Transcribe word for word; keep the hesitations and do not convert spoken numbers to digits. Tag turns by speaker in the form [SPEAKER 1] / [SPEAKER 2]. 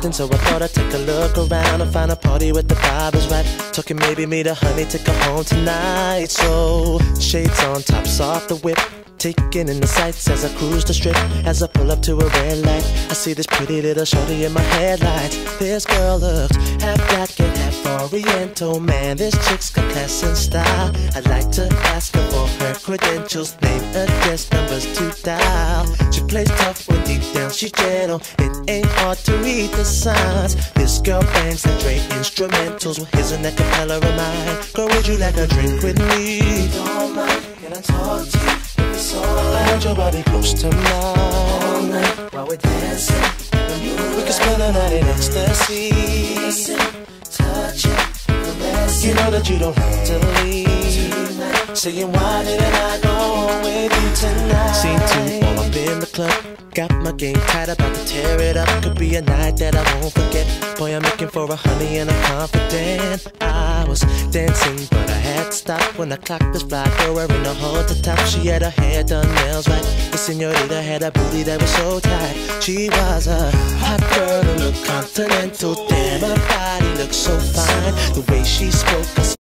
[SPEAKER 1] tempting, so I thought I'd take a look around and find a party with the vibe is right. Talking maybe meet a honey, take her home tonight. So shades on, tops off the whip, taking in the sights as I cruise the strip. As I pull up to a red light, I see this pretty little shorty in my headlights. This girl looks half black and half oriental. Man, this chick's got class and style. I'd like to ask her for her credentials, name, address, numbers to dial. She plays tough when deep down she's gentle. It ain't hard to read the signs. This girl bangs and Dre instrumentals. Well, here's an acapella of mine. Girl, would you like a drink with me? Don't mind, can I talk to you? I hold your body close to mine all night while we're dancing. We can spend the night in ecstasy, kissing, touching, caressing. You know that you don't have to leave tonight. Saying why didn't I go home with you tonight? Scene two, all up in the club. Got my game tight, about to tear it up. Could be a night that I won't forget. Boy, I'm looking for a honey and I'm confident. I was dancing, but I had to stop when I clocked this fly girl wearing a halter top. She had her hair done, nails right. The señorita had a booty that was so tight. She was a hot girl who looked continental. Damn, her body looked so fine. The way she spoke, I